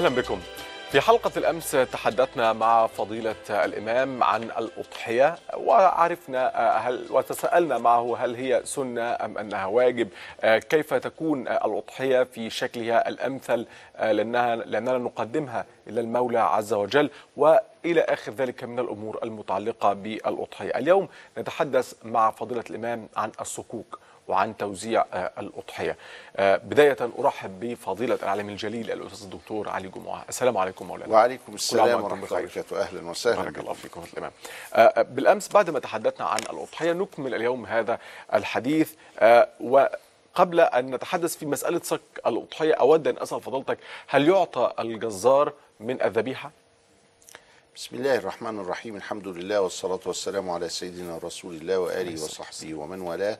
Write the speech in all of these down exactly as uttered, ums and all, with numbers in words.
أهلا بكم. في حلقة الأمس تحدثنا مع فضيلة الإمام عن الأضحية وعرفنا هل وتساءلنا معه هل هي سنة أم أنها واجب، كيف تكون الأضحية في شكلها الأمثل لأنها لأننا نقدمها إلى المولى عز وجل وإلى آخر ذلك من الأمور المتعلقة بالأضحية. اليوم نتحدث مع فضيلة الإمام عن الصكوك وعن توزيع الأضحية. بداية أرحب بفضيلة العالم الجليل الأستاذ الدكتور علي جمعة. السلام عليكم مولانا. وعليكم السلام ورحمة الله وبركاته. أهلا وسهلا. بارك الله فيكم الإمام. بالأمس بعد ما تحدثنا عن الأضحية نكمل اليوم هذا الحديث، وقبل أن نتحدث في مسألة صك الأضحية أود أن أسأل فضيلتك هل يعطى الجزار من الذبيحة؟ بسم الله الرحمن الرحيم، الحمد لله والصلاة والسلام على سيدنا رسول الله وآله وصحبه ومن والاه.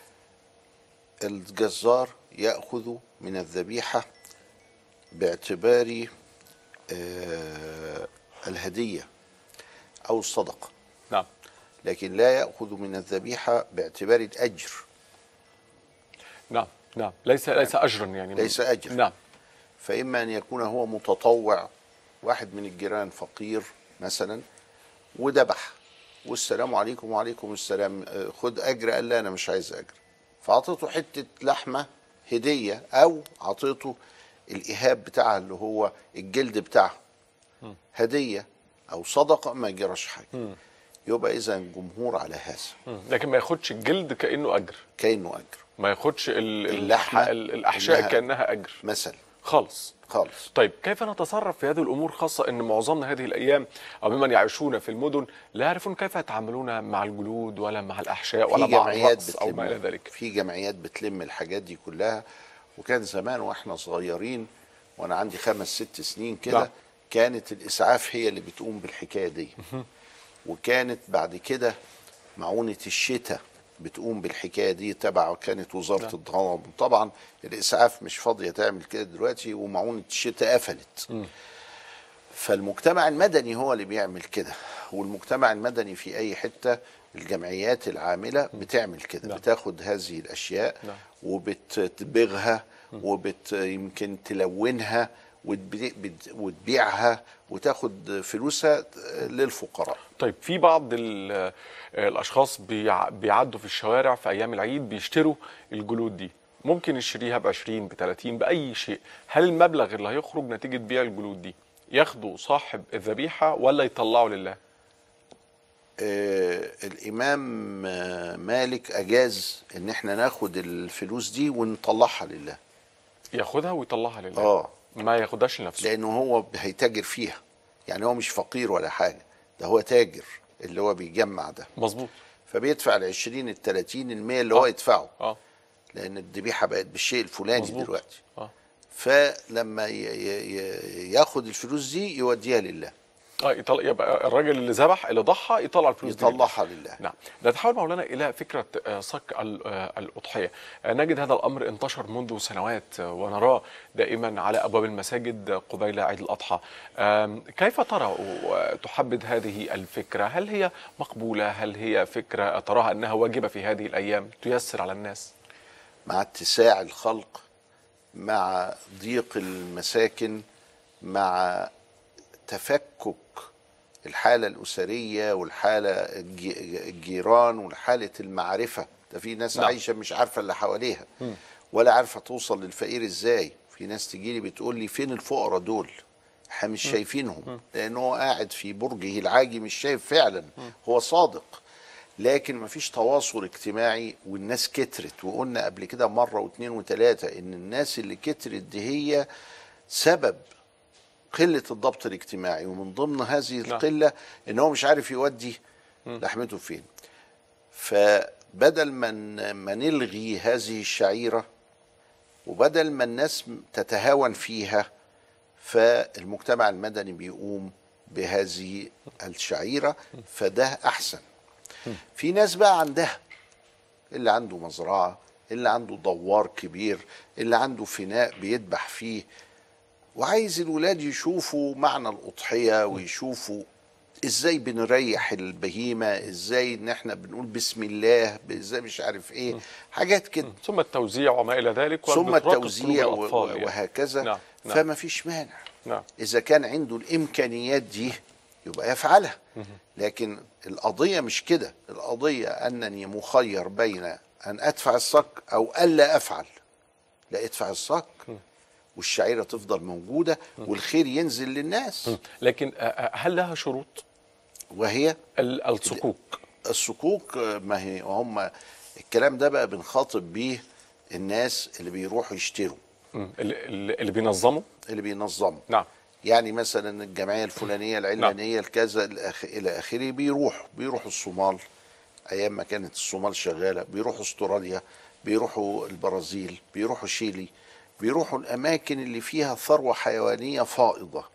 الجزار يأخذ من الذبيحة باعتبار آه الهدية أو الصدقة. نعم. لكن لا يأخذ من الذبيحة باعتبار الأجر. نعم نعم ليس ليس أجرا يعني. ليس أجر. نعم. فإما أن يكون هو متطوع، واحد من الجيران فقير مثلا وذبح والسلام عليكم وعليكم السلام، خد أجر. قال لا أنا مش عايز أجر، فعطيته حتة لحمة هدية أو عطيته الإهاب بتاعها اللي هو الجلد بتاعها هدية أو صدقة، ما يجراش حاجة. م. يبقى إذا الجمهور على هذا. م. لكن ما ياخدش الجلد كأنه أجر. كأنه أجر. ما ياخدش اللحمة الأحشاء إنها كأنها أجر مثلا خالص. خالص. طيب كيف نتصرف في هذه الأمور، خاصة أن معظمنا هذه الأيام أو ممن يعيشون في المدن لا يعرفون كيف يتعاملون مع الجلود ولا مع الأحشاء ولا مع الرأس أو ما إلى ذلك؟ في جمعيات بتلم الحاجات دي كلها، وكان زمان وإحنا صغيرين وأنا عندي خمس ست سنين كده كانت الإسعاف هي اللي بتقوم بالحكاية دي، وكانت بعد كده معونة الشتاء بتقوم بالحكايه دي تبع كانت وزاره الضمان. طبعا الاسعاف مش فاضيه تعمل كده دلوقتي، ومعونه الشتاء قفلت. م. فالمجتمع المدني هو اللي بيعمل كده، والمجتمع المدني في اي حته الجمعيات العامله بتعمل كده. لا. بتاخد هذه الاشياء لا. وبتبغها وبت يمكن تلونها وتبيعها وتاخد فلوسها للفقراء. طيب في بعض الاشخاص بيعدوا في الشوارع في ايام العيد بيشتروا الجلود دي، ممكن يشتريها ب عشرين ب ثلاثين باي شيء، هل المبلغ اللي هيخرج نتيجه بيع الجلود دي ياخده صاحب الذبيحه ولا يطلعه لله؟ آه الامام مالك اجاز ان احنا ناخد الفلوس دي ونطلعها لله. ياخدها ويطلعها لله. اه ما ياخدهاش لنفسه، لانه هو هيتاجر فيها. يعني هو مش فقير ولا حاجه، ده هو تاجر اللي هو بيجمع ده. مظبوط. فبيدفع ال عشرين ال ثلاثين المية اللي آه. هو يدفعه. اه لان الذبيحه بقت بالشيء الفلاني. مظبوط. دلوقتي اه فلما ياخد الفلوس دي يوديها لله. اه يطلع، يبقى الراجل اللي ذبح اللي ضحى يطلع الفلوس دي يطلعها لله. نعم. نتحول مولانا الى فكره صك الاضحيه. نجد هذا الامر انتشر منذ سنوات ونراه دائما على ابواب المساجد قبيل عيد الاضحى. كيف ترى تحبذ هذه الفكره؟ هل هي مقبوله؟ هل هي فكره تراها انها واجبه في هذه الايام تيسر على الناس؟ مع اتساع الخلق، مع ضيق المساكن، مع تفكك الحالة الأسرية والحالة الجيران والحالة المعرفة. ده في ناس لا. عايشة مش عارفة اللي حواليها م. ولا عارفة توصل للفقير ازاي. في ناس تجيلي بتقول لي فين الفقراء دول؟ احنا مش م. شايفينهم، لأنه هو قاعد في برجه العاجي مش شايف فعلا. م. هو صادق، لكن مفيش تواصل اجتماعي والناس كترت. وقلنا قبل كده مرة واثنين وثلاثة ان الناس اللي كترت دي هي سبب قلة الضبط الاجتماعي، ومن ضمن هذه القلة ان هو مش عارف يودي لحمته فين. فبدل من ما نلغي هذه الشعيرة وبدل ما الناس تتهاون فيها، فالمجتمع المدني بيقوم بهذه الشعيرة، فده أحسن. في ناس بقى عندها، اللي عنده مزرعة، اللي عنده دوار كبير، اللي عنده فناء بيذبح فيه، وعايز الولاد يشوفوا معنى الأضحية ويشوفوا ازاي بنريح البهيمة، ازاي ان احنا بنقول بسم الله، ازاي مش عارف ايه، حاجات كده. ثم التوزيع وما الى ذلك، ثم التوزيع وهكذا. نعم. نعم. فما فيش مانع. نعم. إذا كان عنده الإمكانيات دي يبقى يفعلها. لكن القضية مش كده، القضية أنني مخير بين أن أدفع الصك أو ألا أفعل. لا، ادفع الصك والشعيرة تفضل موجودة والخير ينزل للناس. لكن هل لها شروط؟ وهي الصكوك. الصكوك، ما هي هم الكلام ده بقى بنخاطب بيه الناس اللي بيروحوا يشتروا، اللي, اللي بينظموا اللي بينظموا نعم. يعني مثلا الجمعيه الفلانيه العلانيه الكذا الى اخره، بيروحوا بيروحوا الصومال ايام ما كانت الصومال شغاله، بيروحوا استراليا، بيروحوا البرازيل، بيروحوا شيلي، بيروحوا الاماكن اللي فيها ثروه حيوانيه فائضه.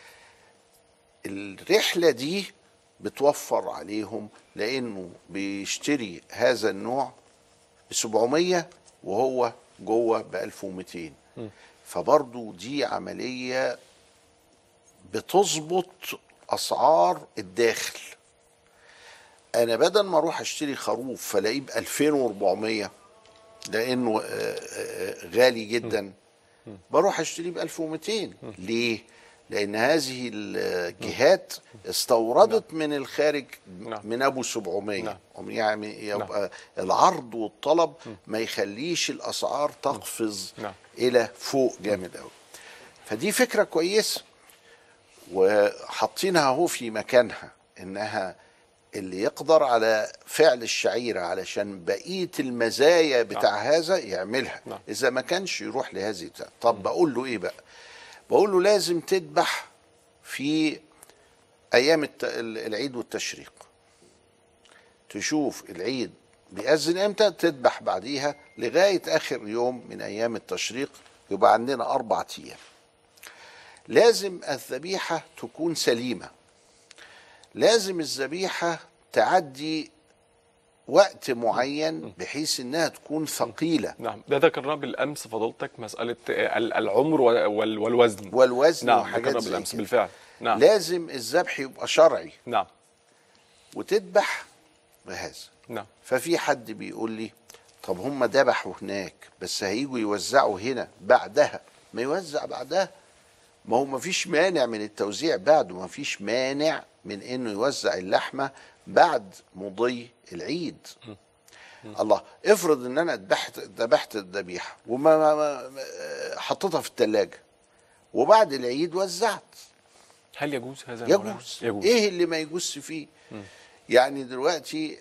الرحله دي بتوفر عليهم، لانه بيشتري هذا النوع ب سبعمية وهو جوه ب ألف ومئتين. فبرضو دي عمليه بتظبط اسعار الداخل. انا بدل ما اروح اشتري خروف فلاقيه ب ألفين وأربعمية لانه غالي جدا، بروح اشتريه ب ألف ومئتين. ليه؟ لان هذه الجهات استوردت من الخارج من ابو سبعمية، يعني يبقى العرض والطلب ما يخليش الاسعار تقفز الى فوق جامد قوي. فدي فكره كويسه وحاطينها اهو في مكانها، انها اللي يقدر على فعل الشعيرة علشان بقية المزايا بتاع نعم. هذا يعملها. نعم. إذا ما كانش يروح لهذه بتاع. طب م. بقول له إيه بقى؟ بقول له لازم تذبح في أيام العيد والتشريق، تشوف العيد بيأذن إمتى تذبح بعديها لغاية آخر يوم من أيام التشريق، يبقى عندنا أربع أيام. لازم الذبيحة تكون سليمة، لازم الذبيحة تعدي وقت معين بحيث انها تكون ثقيلة. نعم، ده ذكرناه بالامس فضلتك، مسألة العمر والوزن والوزن نعم. وحاجات زي بالامس بالفعل. نعم. لازم الذبح يبقى شرعي. نعم. وتذبح بهذا. نعم. ففي حد بيقول لي طب هم ذبحوا هناك بس هيجوا يوزعوا هنا بعدها، ما يوزع بعدها، ما هو ما فيش مانع من التوزيع بعده، ما فيش مانع من انه يوزع اللحمه بعد مضي العيد. م. م. الله، افرض ان انا ذبحت ذبحت الذبيحه وما حطيتها في الثلاجه وبعد العيد وزعت، هل يجوز هذا؟ يجوز. يجوز. ايه اللي ما يجوزش فيه؟ م. يعني دلوقتي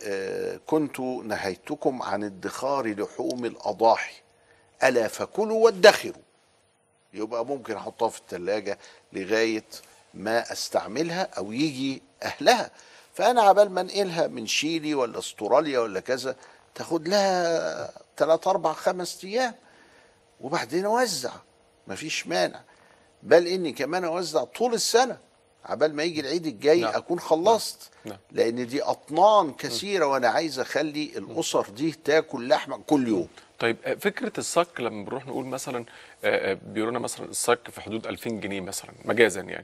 كنت نهيتكم عن ادخار لحوم الاضاحي، الا فكلوا وادخروا. يبقى ممكن احطها في الثلاجه لغايه ما استعملها او يجي اهلها. فانا عبال ما انقلها من شيلي ولا استراليا ولا كذا تاخد لها ثلاث اربع خمس ايام وبعدين اوزع، مفيش مانع. بل اني كمان اوزع طول السنه عبال ما يجي العيد الجاي نعم. اكون خلصت نعم. لان دي اطنان كثيره وانا عايز اخلي الاسر دي تاكل لحمه كل يوم. طيب فكره الصك لما بنروح نقول مثلا بيقولوا لنا مثلا الصك في حدود ألفين جنيه مثلا مجازا، يعني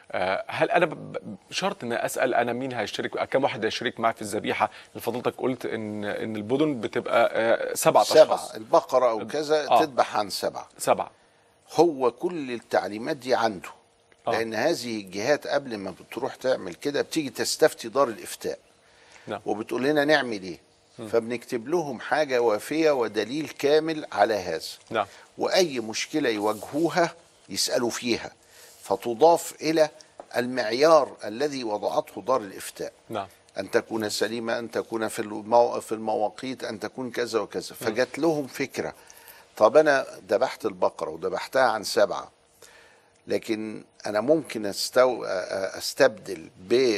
هل انا شرط ان اسال انا مين هيشترك، كم واحد هيشترك معي في الذبيحه؟ فضلتك قلت ان ان البدن بتبقى سبعة اشخاص، سبعه البقره او كذا آه. تذبح عن سبعه سبعه هو كل التعليمات دي عنده آه. لان هذه الجهات قبل ما بتروح تعمل كده بتيجي تستفتي دار الافتاء نعم. وبتقول لنا نعمل ايه، فبنكتب لهم حاجه وافيه ودليل كامل على هذا نعم. واي مشكله يواجهوها يسالوا فيها فتضاف إلى المعيار الذي وضعته دار الإفتاء نعم. أن تكون سليمة، أن تكون في المو... في المواقيت، أن تكون كذا وكذا. فجت لهم فكرة، طب أنا ذبحت البقرة وذبحتها عن سبعة، لكن أنا ممكن أستو... أستبدل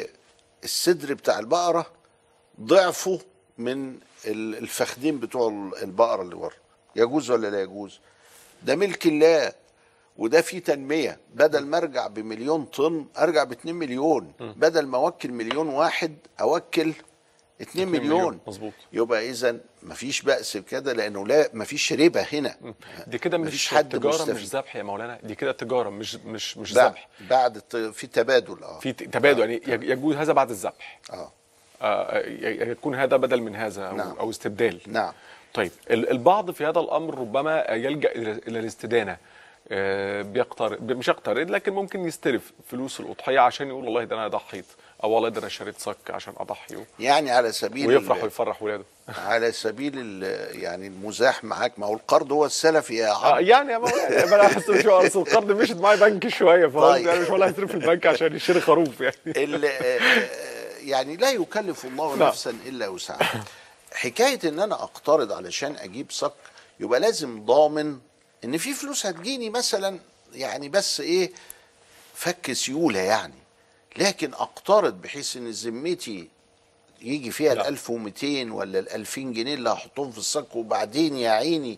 بالصدر بتاع البقرة ضعفه من الفخدين بتوع البقرة اللي ورا، يجوز ولا لا يجوز؟ ده ملك الله وده فيه تنمية، بدل ما ارجع بمليون طن ارجع باتنين مليون، م. بدل ما اوكل مليون واحد اوكل اتنين مليون. مظبوط. يبقى اذا مفيش بأس بكده لانه لا مفيش ربا هنا. م. دي كده مش تجارة مستفيد. مش ذبح يا مولانا، دي كده تجارة مش مش مش ذبح. بعد في تبادل اه في تبادل آه. يعني يجوز هذا بعد الذبح. اه, آه يكون هذا بدل من هذا أو, نعم. أو استبدال. نعم. طيب البعض في هذا الامر ربما يلجأ الى الاستدانة، بيقترض، مش يقترض لكن ممكن يستلف فلوس الأضحية عشان يقول والله ده أنا ضحيت، أو والله ده أنا شريت صك عشان أضحي، يعني على سبيل ويفرح ويفرح ولاده. على سبيل يعني المزاح معاك، ما هو القرض هو السلف يا عم. آه يعني يا مولانا انا حاسس مش اصل القرض مشيت معايا بنك شويه، فقلت طيب. يعني مش ولا هيصرف في البنك عشان يشتري خروف يعني. يعني لا يكلف الله لا. نفسا الا وسعها. حكايه ان انا اقترض علشان اجيب صك، يبقى لازم ضامن ان في فلوس هتجيني مثلا، يعني بس ايه، فك سيوله يعني. لكن اقترض بحيث ان ذمتي يجي فيها ال ألف ومئتين ولا ال ألفين جنيه اللي هحطهم في الصك، وبعدين يا عيني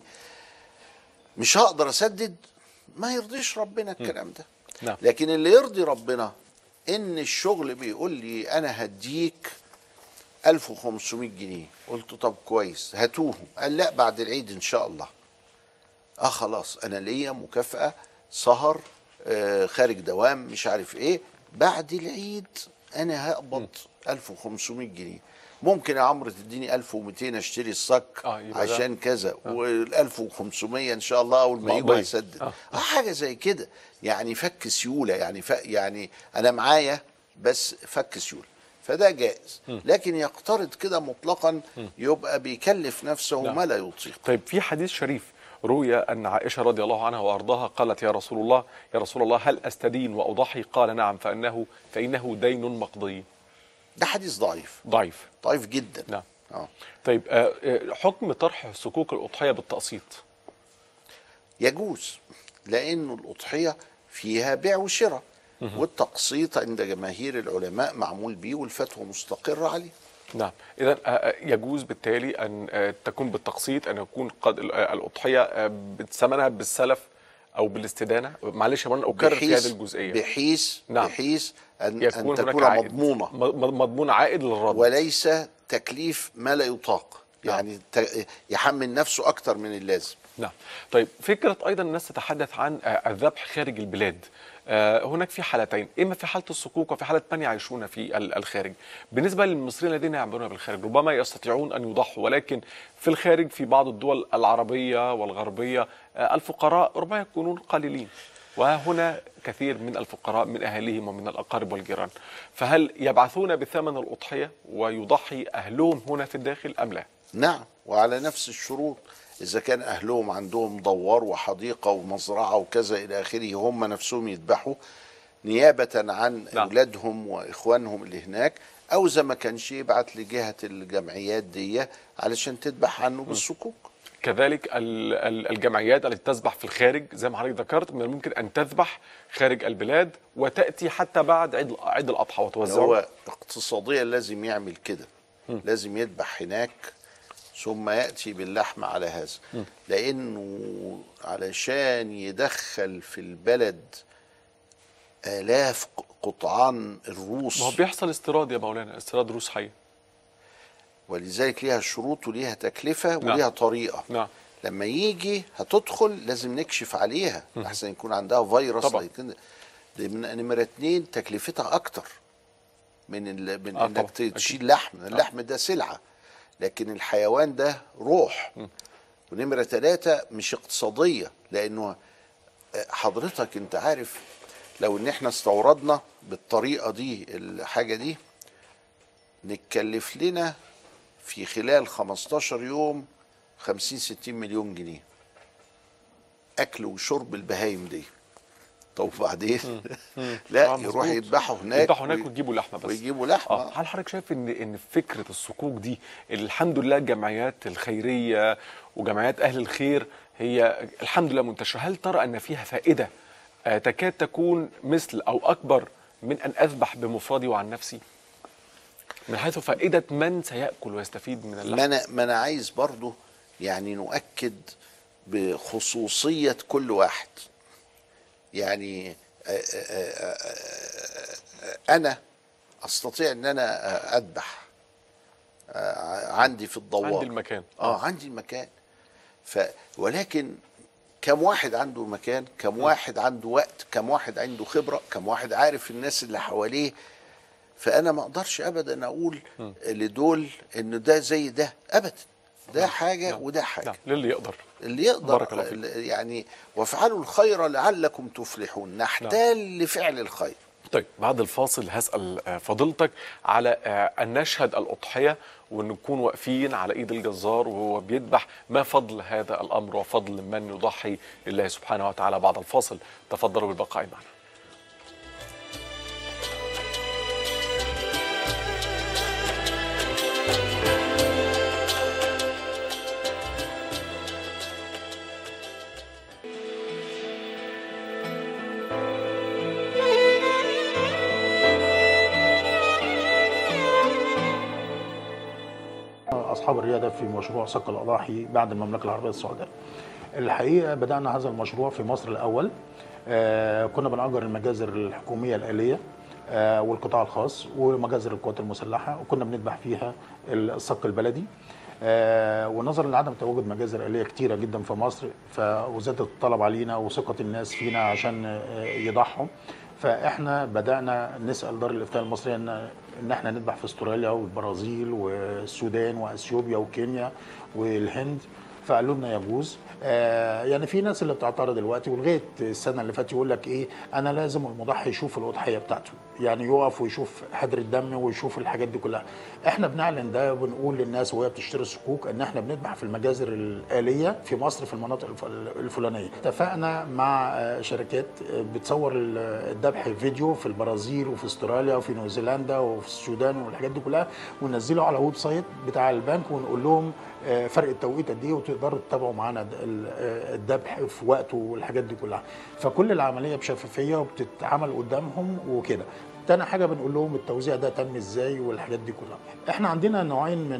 مش هقدر اسدد، ما يرضيش ربنا الكلام ده. نعم. لكن اللي يرضي ربنا ان الشغل بيقول لي انا هديك ألف وخمسمائة جنيه، قلت طب كويس هاتوهم، قال لا بعد العيد ان شاء الله. اه خلاص انا ليا مكافأة سهر، آه خارج دوام مش عارف ايه، بعد العيد انا هقبض ألف وخمسمائة جنيه. ممكن يا عمرو تديني ألف ومئتين اشتري الصك آه عشان كذا، آه. وال ألف وخمسمائة ان شاء الله اول ما يجوا هسدد. آه. اه حاجه زي كده يعني، فك سيوله يعني، ف يعني انا معايا بس فك سيوله، فده جائز. م. لكن يقترض كده مطلقا يبقى بيكلف نفسه لا. ما لا يطيق. طيب في حديث شريف روي أن عائشة رضي الله عنها وأرضاها قالت يا رسول الله يا رسول الله هل أستدين وأضحي؟ قال نعم فإنه فإنه دين مقضي. ده حديث ضعيف ضعيف ضعيف جدا. نعم. اه طيب حكم طرح صكوك الأضحية بالتقسيط يجوز، لأنه الأضحية فيها بيع وشراء، والتقسيط عند جماهير العلماء معمول بيه والفتوى مستقرة عليه. نعم، إذا يجوز بالتالي أن تكون بالتقسيط، أن يكون قد الأضحية ثمنها بالسلف أو بالاستدانة. معلش أنا أكرر في هذه الجزئية، بحيث نعم. بحيث أن, يكون أن تكون عائد. مضمونة مضمون عائد للرد، وليس تكليف ما لا يطاق. نعم. يعني يحمل نفسه أكتر من اللازم. نعم. طيب فكرة أيضا الناس تتحدث عن الذبح خارج البلاد. هناك في حالتين، إما في حالة الصكوك وفي حالة من يعيشون في الخارج. بالنسبة للمصريين الذين يعملون بالخارج ربما يستطيعون أن يضحوا، ولكن في الخارج في بعض الدول العربية والغربية الفقراء ربما يكونون قليلين، وهنا كثير من الفقراء من أهلهم ومن الأقارب والجيران، فهل يبعثون بثمن الأضحية ويضحي أهلهم هنا في الداخل أم لا؟ نعم، وعلى نفس الشروط. إذا كان أهلهم عندهم دوار وحديقة ومزرعة وكذا إلى آخره، هم نفسهم يذبحوا نيابة عن نعم. أولادهم وإخوانهم اللي هناك، أو إذا ما كانش يبعت لجهة الجمعيات دي علشان تذبح عنه بالصكوك. كذلك الجمعيات التي تذبح في الخارج زي ما حضرتك ذكرت، من الممكن أن تذبح خارج البلاد وتأتي حتى بعد عيد عيد الأضحى وتوزعه. هو اقتصاديا لازم يعمل كده، لازم يذبح هناك ثم يأتي باللحم على هذا، م. لأنه علشان يدخل في البلد آلاف قطعان الروس. ما هو بيحصل استيراد يا مولانا، استيراد روس حية، ولذلك ليها شروط وليها تكلفة وليها نعم. طريقة. نعم. لما يجي هتدخل لازم نكشف عليها أحسن يكون عندها فيروس. طبعا. نمرة اتنين تكلفتها أكتر من, من آه إنك تشيل لحم. اللحم ده سلعة، لكن الحيوان ده روح. م. ونمرة ثلاثة مش اقتصادية، لأنه حضرتك انت عارف لو ان احنا استوردنا بالطريقة دي الحاجة دي نتكلف لنا في خلال خمستاشر يوم خمسين ستين مليون جنيه أكل وشرب البهايم دي. طب وبعدين لا يروح يذبحوا هناك يذبحوا هناك ويجيبوا لحمه بس ويجيبوا لحمه. اه هل حضرتك شايف ان ان فكره الصكوك دي الحمد لله الجمعيات الخيريه وجمعيات اهل الخير هي الحمد لله منتشره، هل ترى ان فيها فائده آه تكاد تكون مثل او اكبر من ان اذبح بمفردي وعن نفسي، من حيث فائده من سيأكل ويستفيد من اللحم؟ ما انا ما انا عايز برضه يعني نؤكد بخصوصيه كل واحد. يعني أنا أستطيع أن أنا أذبح عندي في الدوار، عندي المكان آه عندي المكان. ف ولكن كم واحد عنده مكان، كم واحد عنده وقت، كم واحد عنده خبرة، كم واحد عارف الناس اللي حواليه. فأنا ما أقدرش أبدا أقول لدول إن ده زي ده أبدا. ده حاجه وده حاجه. نعم. للي يقدر اللي يقدر بارك الله فيك. يعني وافعلوا الخير لعلكم تفلحون، نحتال نعم. لفعل الخير. طيب بعد الفاصل هسأل فضيلتك على أن نشهد الأضحية ونكون واقفين على إيد الجزار وهو بيذبح، ما فضل هذا الأمر وفضل من يضحي لله سبحانه وتعالى. بعد الفاصل تفضلوا بالبقاء معنا. أصحاب الريادة في مشروع صك الأضاحي بعد المملكة العربية السعودية. الحقيقة بدأنا هذا المشروع في مصر الأول. آه كنا بنأجر المجازر الحكومية الآلية آه والقطاع الخاص ومجازر القوات المسلحة، وكنا بنذبح فيها الصك البلدي. آه ونظرا لعدم تواجد مجازر آلية كتيرة جدا في مصر، فزاد الطلب علينا وثقة الناس فينا عشان آه يضحوا، فاحنا بدأنا نسأل دار الإفتاء المصرية ان ان احنا نذبح في استراليا والبرازيل والسودان واثيوبيا وكينيا والهند، فقالوا لنا يجوز. آه يعني في ناس اللي بتعترض دلوقتي، ولغايه السنه اللي فاتت يقول لك ايه، انا لازم المضحي يشوف الاضحيه بتاعته، يعني يقف ويشوف حدر الدم ويشوف الحاجات دي كلها. احنا بنعلن ده وبنقول للناس وهي بتشتري الصكوك ان احنا بنذبح في المجازر الآلية في مصر في المناطق الفلانيه. اتفقنا مع شركات بتصور الذبح فيديو في البرازيل وفي استراليا وفي نيوزيلندا وفي السودان والحاجات دي كلها، وننزله على ويب سايت بتاع البنك ونقول لهم فرق التوقيت قد ايه، وتقدروا تتابعوا معانا الذبح في وقته والحاجات دي كلها. فكل العمليه بشفافيه وبتتعمل قدامهم وكده. تاني حاجه بنقول لهم التوزيع ده تم ازاي والحاجات دي كلها. احنا عندنا نوعين من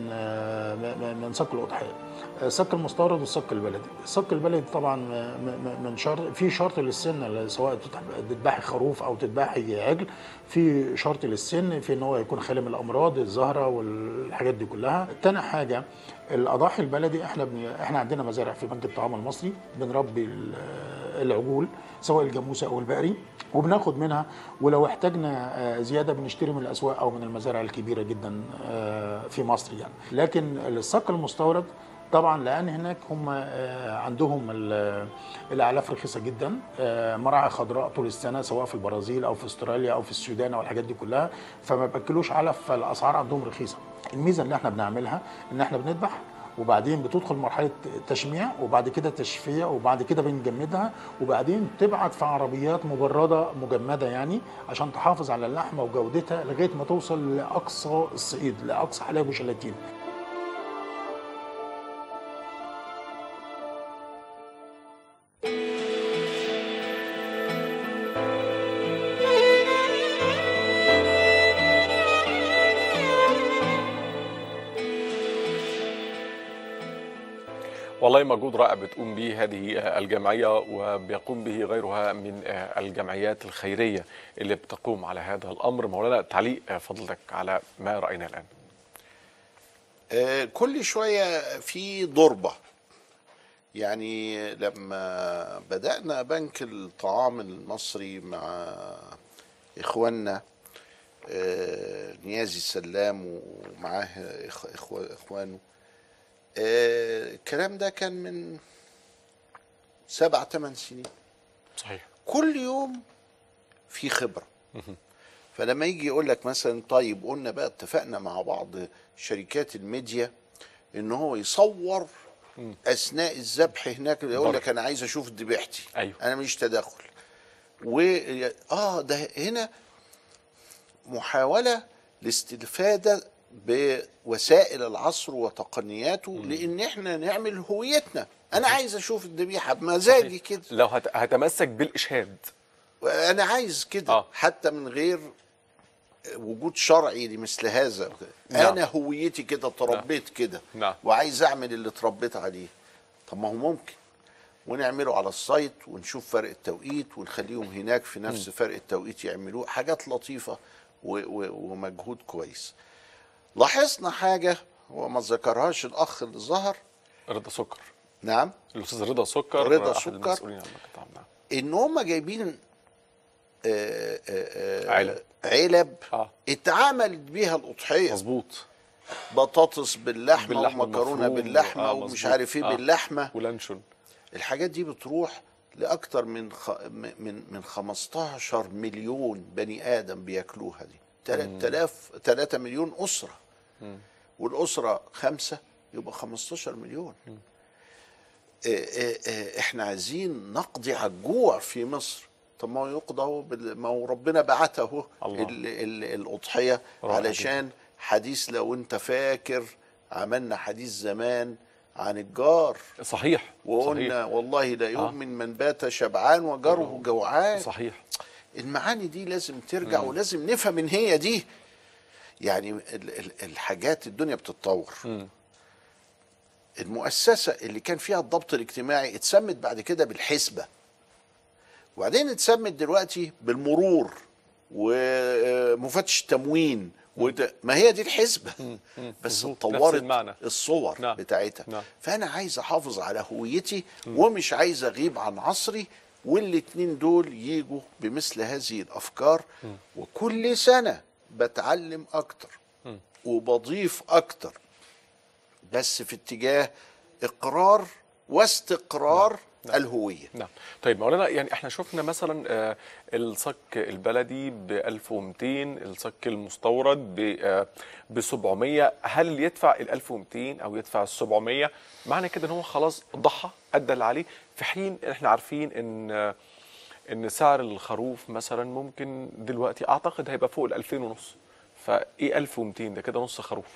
من صك الاضحيه، الصك المستورد والصك البلدي. الصك البلدي طبعا من شرط، في شرط للسن، سواء تذبحي خروف او تذبحي عجل، في شرط للسن في ان هو يكون خالي من الامراض الزهره والحاجات دي كلها. تاني حاجه الاضاحي البلدي، احنا بن... احنا عندنا مزارع في بنك الطعام المصري بنربي العجول سواء الجاموسه او البقري، وبناخد منها، ولو احتاجنا زياده بنشتري من الاسواق او من المزارع الكبيره جدا في مصر يعني. لكن الصك المستورد طبعا لان هناك هم عندهم الاعلاف رخيصه جدا، مراعي خضراء طول السنه سواء في البرازيل او في استراليا او في السودان او الحاجات دي كلها، فما بياكلوش علف، فالاسعار عندهم رخيصه. الميزه اللي احنا بنعملها ان احنا بنذبح وبعدين بتدخل مرحله تشميع وبعد كده تشفيه وبعد كده بنجمدها، وبعدين تبعت في عربيات مبرده مجمده يعني عشان تحافظ على اللحمه وجودتها لغايه ما توصل لاقصى الصعيد، لاقصى حلاوه وجيلاتين. والله مجهود رائع بتقوم به هذه الجمعية وبيقوم به غيرها من الجمعيات الخيرية اللي بتقوم على هذا الأمر. مولانا تعليق فضلتك على ما رأينا الآن. آه كل شوية في ضربة، يعني لما بدأنا بنك الطعام المصري مع إخواننا آه نيازي السلام ومعاه إخوانه، آه الكلام ده كان من سبع ثمان سنين. صحيح. كل يوم في خبرة. فلما يجي يقول لك مثلا طيب قلنا بقى اتفقنا مع بعض شركات الميديا ان هو يصور م. اثناء الذبح هناك، يقول لك انا عايز اشوف ذبيحتي. أيوه. انا مش تدخل. و اه ده هنا محاولة لاستفادة بوسائل العصر وتقنياته، م. لان احنا نعمل هويتنا. انا عايز اشوف الذبيحه بمزاجي كده، لو هتمسك بالاشهاد انا عايز كده آه. حتى من غير وجود شرعي لمثل هذا. نعم. انا هويتي كده، تربيت نعم. كده نعم. وعايز اعمل اللي اتربيت عليه. طب ما هو ممكن ونعمله على السايت ونشوف فرق التوقيت ونخليهم هناك في نفس م. فرق التوقيت يعملوه. حاجات لطيفه و و ومجهود كويس. لاحظنا حاجه وما ذكرهاش الاخ اللي ظهر، رضا سكر. نعم، الاستاذ رضا سكر، رضا سكر، ان هم جايبين آآ آآ علب علب آه. اتعملت بيها الاضحيه. مظبوط. بطاطس باللحمه, باللحمة ومكرونه المفروم. باللحمه آه ومش مظبوط. عارف ايه آه. باللحمه. ولانشون. الحاجات دي بتروح لاكتر من خ... من من خمستاشر مليون بني ادم بياكلوها دي. تلاتة آلاف تلاتة مليون اسره. مم. والاسره خمسه يبقى خمستاشر مليون. مم. إيه إيه احنا عايزين نقضي على الجوع في مصر. طب ما هو يقضى بال... ما هو ربنا بعته ال... ال... الاضحيه علشان حديث، لو انت فاكر عملنا حديث زمان عن الجار. صحيح. وقلنا صحيح. والله لا يؤمن آه. من بات شبعان وجاره جوعان. صحيح. المعاني دي لازم ترجع. مم. ولازم نفهم ان هي دي يعني الحاجات. الدنيا بتتطور. مم. المؤسسة اللي كان فيها الضبط الاجتماعي اتسمت بعد كده بالحسبة، وبعدين اتسمت دلوقتي بالمرور ومفتش تموين. ما هي دي الحسبة، بس اتطورت الصور نعم. بتاعتها نعم. فأنا عايز أحافظ على هويتي ومش عايز أغيب عن عصري، والاتنين دول يجوا بمثل هذه الأفكار. وكل سنة بتعلم أكتر وبضيف أكتر، بس في اتجاه إقرار واستقرار نعم. نعم. الهوية. نعم. طيب مولانا، يعني احنا شفنا مثلا آه الصك البلدي ب ألف ومئتين، الصك المستورد ب سبعمية. هل اللي يدفع ال ألف ومئتين او يدفع ال سبعمية معنى كده ان هو خلاص ضحى ادى اللي عليه، في حين احنا عارفين ان آه ان سعر الخروف مثلا ممكن دلوقتي اعتقد هيبقى فوق ال ألفين ونص، فايه ألف ومئتين ده كده نص خروف.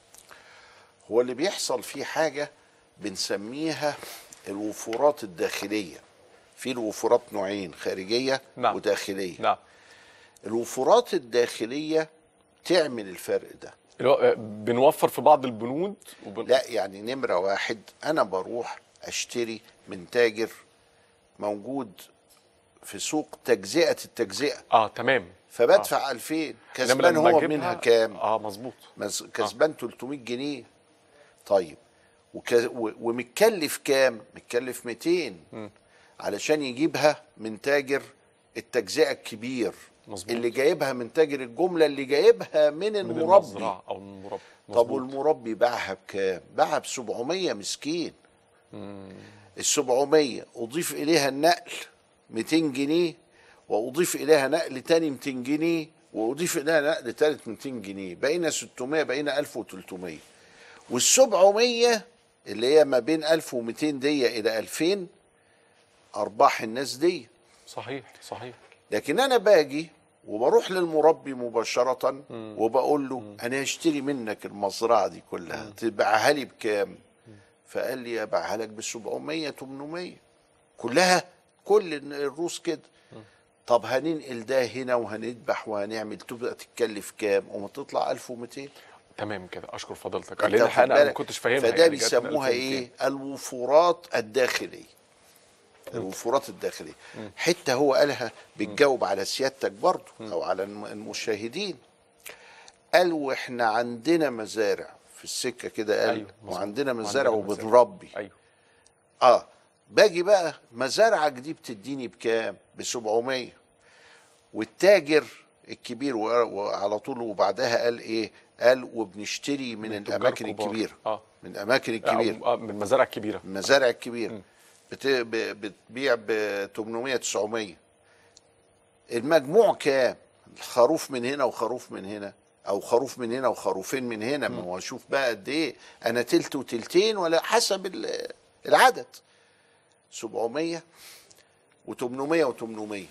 هو اللي بيحصل فيه حاجة بنسميها الوفورات الداخلية. في الوفورات نوعين، خارجية نعم. وداخلية. نعم. الوفورات الداخلية تعمل الفرق ده. بنوفر في بعض البنود وبن... لا يعني نمرة واحد، أنا بروح أشتري من تاجر موجود في سوق تجزئة التجزئة. اه تمام. فبدفع آه. ألفين، كسبان هو منها كام؟ اه مظبوط. كسبان آه. تلتمية جنيه. طيب وك... ومتكلف كام؟ متكلف مئتين م. علشان يجيبها من تاجر التجزئة الكبير. مزبوط. اللي جايبها من تاجر الجملة اللي جايبها من المربي. من أو المربي. طب والمربي باعها بكام؟ باعها ب سبعمية مسكين. ال سبعمية أضيف إليها النقل مئتين جنيه، وأضيف إليها نقل تاني مئتين جنيه، وأضيف إليها نقل تالت مئتين جنيه، بقينا ستمية، بقينا ألف وتلتمية. والسبعمية اللي هي ما بين ألف ومئتين دي إلى ألفين أرباح الناس دي. صحيح صحيح. لكن أنا باجي وبروح للمربي مباشرة مم. وبقول له مم. أنا هشتري منك المزرعة دي كلها، مم. تبيعها لي بكام؟ مم. فقال لي أبيعها لك ب سبعمية تمنمية كلها، كل الروس كده. مم. طب هننقل ده هنا وهنذبح وهنعمل، تبقى تتكلف كام؟ وما تطلع ألف ومئتين. تمام كده. اشكر فضيلتك. لان انا ما كنتش فاهمها. فده يعني بيسموها ايه؟ الوفورات الداخليه. الوفورات الداخليه. م. حتى هو قالها بتجاوب على سيادتك برضه او على المشاهدين. قال واحنا عندنا مزارع في السكه كده، قال أيوه. وعندنا مزارع وبنربي. ايوه. اه باجي بقى مزارعك دي بتديني بكام؟ ب سبعمية. والتاجر الكبير وعلى طول وبعدها قال ايه؟ قال وبنشتري من, من الاماكن الكبيره. اه من الاماكن الكبيره. آه من المزارع الكبيره. من المزارع الكبيره. بت... بتبيع ب تمنمية تسعمية. المجموع كام؟ خروف من هنا وخروف من هنا، او خروف من هنا وخروفين من هنا. ما هو شوف بقى قد ايه، انا تلت وتلتين ولا حسب العدد. سبعمية وتمنمية وتمنمية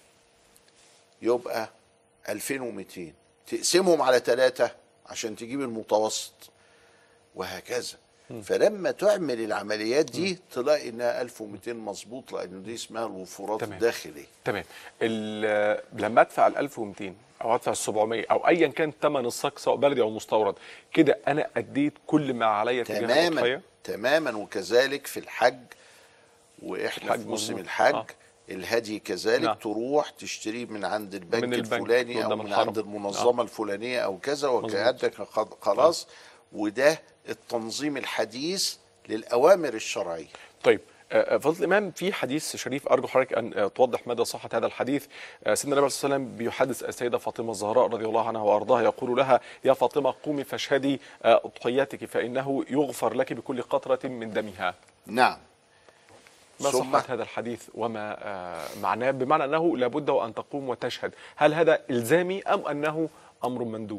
يبقى ألفين ومئتين. تقسمهم على ثلاثة عشان تجيب المتوسط، وهكذا. م. فلما تعمل العمليات دي م. تلاقي انها ألف ومئتين مظبوط، لان دي اسمها الوفورات الداخليه. تمام. لما ادفع ال ألف ومئتين او ادفع ال سبعمية او ايا كان ثمن الصك سواء بلدي او مستورد، كده انا اديت كل ما عليا تجاه الضحيه تماما. وكذلك في الحج، واحنا في موسم الحج آه. الهدي كذلك. نعم. تروح تشتريه من عند البنك, من البنك الفلاني او من عند المنظمه آه. الفلانيه او كذا، وكأنك خلاص. آه. وده التنظيم الحديث للأوامر الشرعية. طيب فضل الإمام، في حديث شريف أرجو حضرتك أن توضح مدى صحة هذا الحديث. سيدنا النبي صلى الله عليه وسلم بيحدث السيدة فاطمة الزهراء رضي الله عنها وأرضاها، يقول لها: يا فاطمة قومي فاشهدي أضحيتك فإنه يغفر لك بكل قطرة من دمها. نعم. ما صحة هذا الحديث وما معناه، بمعنى أنه لابد وأن تقوم وتشهد؟ هل هذا إلزامي أم أنه أمر مندوب؟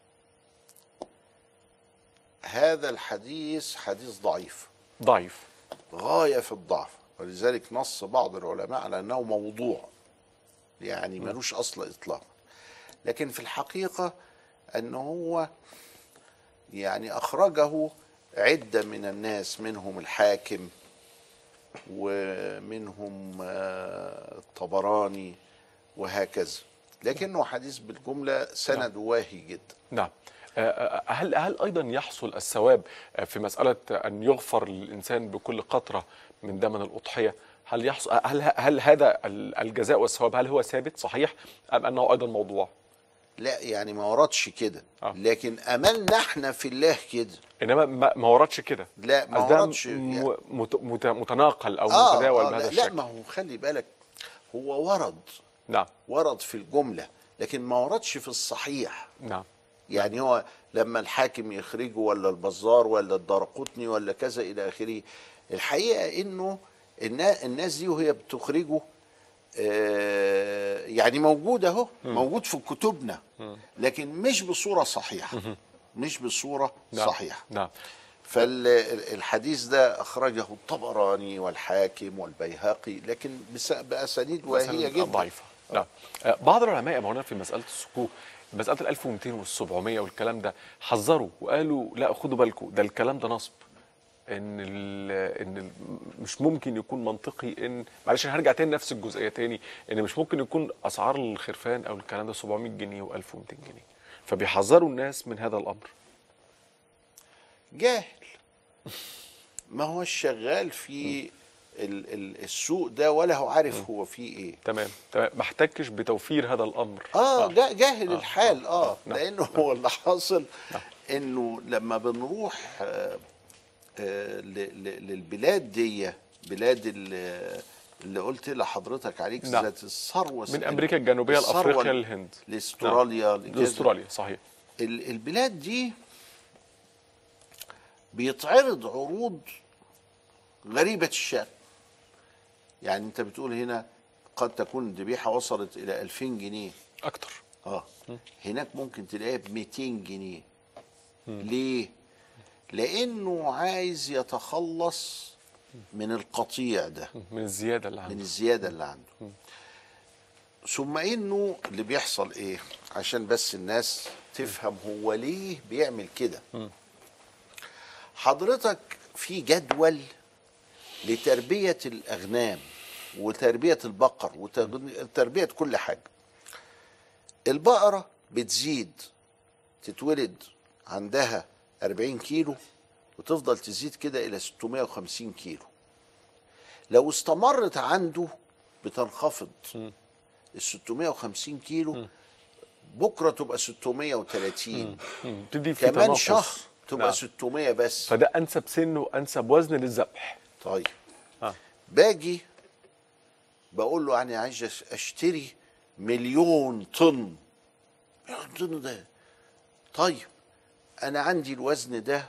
هذا الحديث حديث ضعيف ضعيف غاية في الضعف، ولذلك نص بعض العلماء على أنه موضوع، يعني ملوش أصل إطلاقا. لكن في الحقيقة أنه هو يعني أخرجه عدة من الناس، منهم الحاكم ومنهم الطبراني وهكذا، لكنه حديث بالجملة سند واهي جدا. نعم. هل هل ايضا يحصل الثواب في مساله ان يغفر للانسان بكل قطره من دم الاضحيه؟ هل يحصل هل هل هذا الجزاء والثواب هل هو ثابت صحيح ام انه ايضا موضوع؟ لا يعني ما وردش كده، آه. لكن املنا احنا في الله كده، انما ما وردش كده. لا ما وردش يعني متناقل او آه متداول آه بهذا لا الشكل. لا، ما هو خلي بالك، هو ورد. نعم. ورد في الجمله، لكن ما وردش في الصحيح. نعم. يعني هو لما الحاكم يخرجه ولا البزار ولا الدارقطني ولا كذا الى اخره، الحقيقه انه الناس دي وهي بتخرجه يعني موجود اهو، موجود في كتبنا، لكن مش بصوره صحيحه، مش بصوره نعم. صحيحه. نعم. فالحديث ده اخرجه الطبراني والحاكم والبيهقي، لكن باسانيد واهيه جدا ضعيفه. نعم. بعض العلماء يا مولانا في مساله الصكوك، مساله ال ألف ومئتين والسبعمية والكلام ده، حذروا وقالوا لا خدوا بالكم، ده الكلام ده نصب، ان ال ان ال مش ممكن يكون منطقي، ان معلش انا هرجع تاني نفس الجزئيه تاني، ان مش ممكن يكون اسعار الخرفان او الكلام ده سبعمية جنيه وألف ومئتين جنيه، فبيحذروا الناس من هذا الامر. جاهل ما هو شغال في السوق ده ولا هو عارف هو فيه ايه. تمام تمام، ما احتكش بتوفير هذا الامر. اه, آه. جاهل آه. الحال اه, آه. نعم. لانه هو اللي حاصل انه لما بنروح آه آه للبلاد دي، بلاد اللي قلت لحضرتك عليك نعم. ذات الثروه، من امريكا الجنوبيه لافريقيا للهند لاستراليا. نعم. لاستراليا صحيح. البلاد دي بيتعرض عروض غريبة الشأن. يعني انت بتقول هنا قد تكون الذبيحة وصلت الى ألفين جنيه اكتر. اه م. هناك ممكن تلاقيها ب مئتين جنيه. م. ليه؟ لانه عايز يتخلص من القطيع ده، من الزيادة اللي عنده من الزيادة اللي عنده م. ثم انه اللي بيحصل ايه، عشان بس الناس تفهم هو ليه بيعمل كده. م. حضرتك في جدول لتربية الأغنام وتربية البقر وتربية كل حاجة. البقرة بتزيد، تتولد عندها أربعين كيلو وتفضل تزيد كده إلى ستمائة وخمسين كيلو. لو استمرت عنده بتنخفض ال ستمائة وخمسين كيلو، بكرة تبقى ستمائة وثلاثين، كمان شهر تبقى نعم. ستمائة بس. فده انسب سن وانسب وزن للذبح. طيب آه. باجي بقول له يعني عايز اشتري مليون طن. مليون طن ده طيب انا عندي الوزن ده